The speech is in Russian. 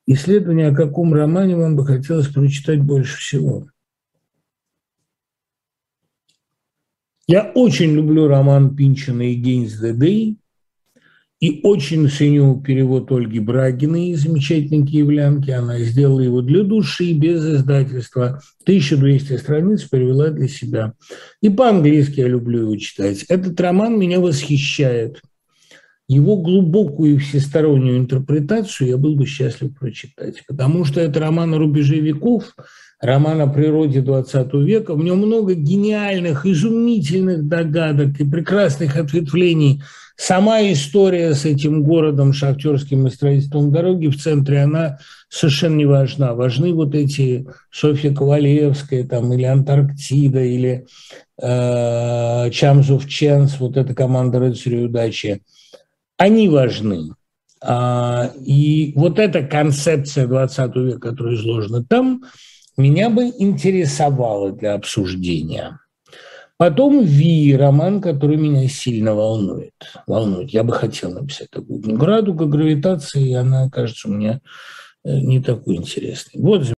Исследование, о каком романе вам бы хотелось прочитать больше всего? Я очень люблю роман Пинчина «Against the Day» и очень ценю перевод Ольги Брагиной, замечательной киевлянки. Она сделала его для души, без издательства. 1200 страниц перевела для себя. И по-английски я люблю его читать. Этот роман меня восхищает. Его глубокую и всестороннюю интерпретацию я был бы счастлив прочитать, потому что это роман о рубеже веков, роман о природе XX века. В нем много гениальных, изумительных догадок и прекрасных ответвлений. Сама история с этим городом шахтерским и строительством дороги в центре, она совершенно не важна. Важны вот эти Софья Ковалевская там, или Антарктида, или Champs of Chance, вот эта команда рыцарей удачи. Они важны. И вот эта концепция 20 века, которая изложена там, меня бы интересовала для обсуждения. Потом Ви, роман, который меня сильно волнует. Я бы хотел написать такую книгу. «Радуга гравитации», она кажется мне не такой интересной. Вот